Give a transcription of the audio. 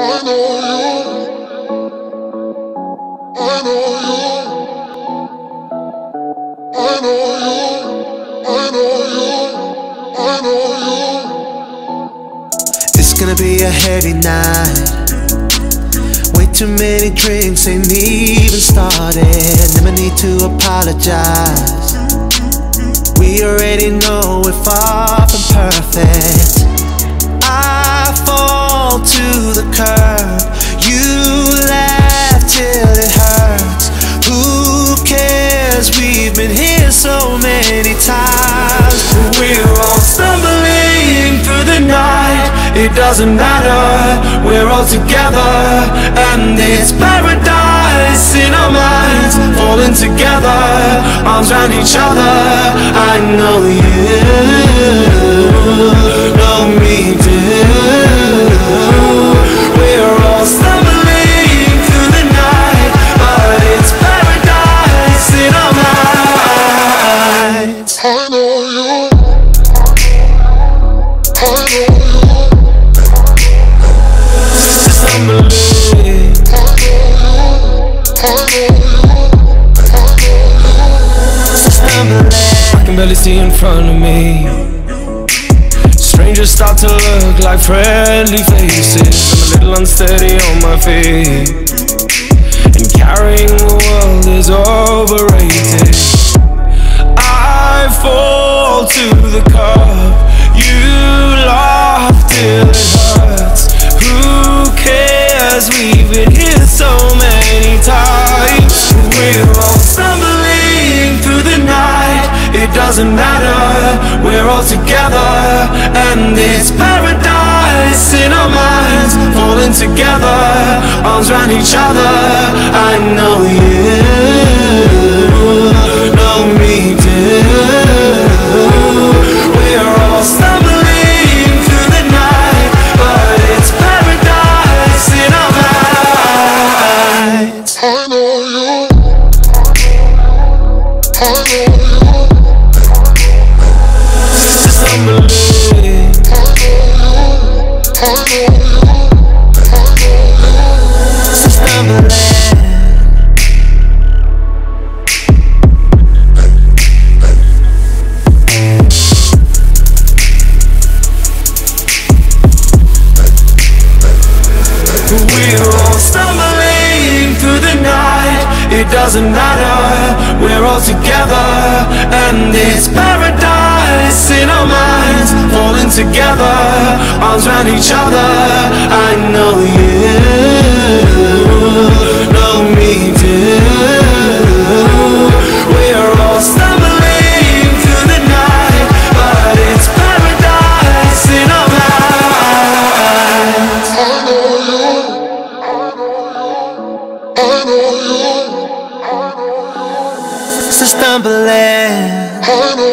It's gonna be a heavy night. Way too many drinks ain't even started. Never need to apologize. We already know we're far from perfect. I fall to the curb. You laugh till it hurts. Who cares? We've been here so many times. We're all stumbling through the night. It doesn't matter, we're all together. And it's paradise in our minds. Falling together, arms around each other. I know you know me too. We're all stumbling through the night, but it's paradise in our minds. I know you. I know you. I can barely see in front of me. Strangers start to look like friendly faces. I'm a little unsteady on my feet, and carrying the world is overrated. I fall to the cup. You laugh till it hurts. Who cares? We've been here so many times. We're all stumbling through the night. It doesn't matter, we're all together. And it's paradise in our minds. Falling together, arms around each other. I know you know me too. We're all stumbling through the night, but it's paradise in our minds. I know you. I know you. Stumbling. I know you. Stumbling. We're all stumbling through the night. It doesn't matter, we're all together. And it's paradise in our minds. Falling together, arms around each other. I know you know me too. We're all stumbling through the night, but it's paradise in our minds. I know you. I know you. Stumbling. I know